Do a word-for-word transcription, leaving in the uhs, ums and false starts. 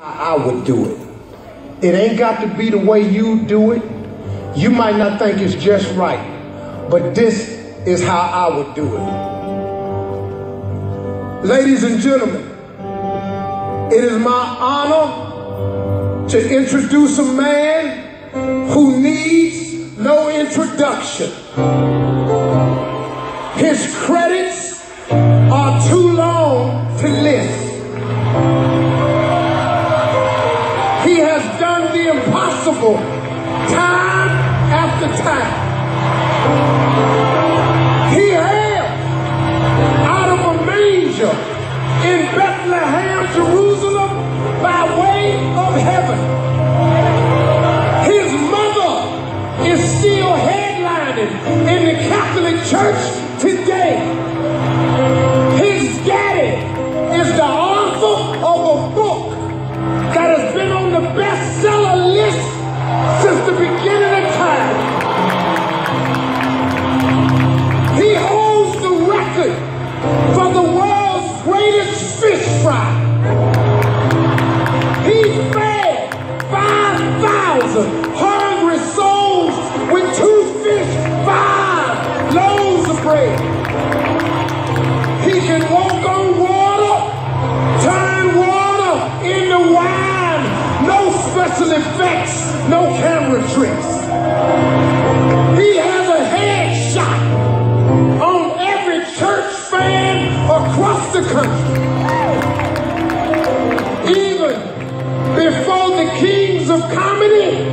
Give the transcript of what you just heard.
I would do it. It ain't got to be the way you do it. You might not think it's just right, but this is how I would do it. Ladies and gentlemen, it is my honor to introduce a man who needs no introduction. His credits are too long to list. He has done the impossible time after time. He hailed out of a manger in Bethlehem, Jerusalem, by way of heaven. His mother is still headlining in the Catholic Church today. His daddy is the author of a book that has been on the bestseller list since the beginning of time. He holds the record for the world's greatest fish fry. He fed five thousand hungry souls with two fish, five loaves of bread. He can walk on water, turn water into wine, no special effects, no camera tricks. He has a headshot on every church fan across the country. Even before the kings of comedy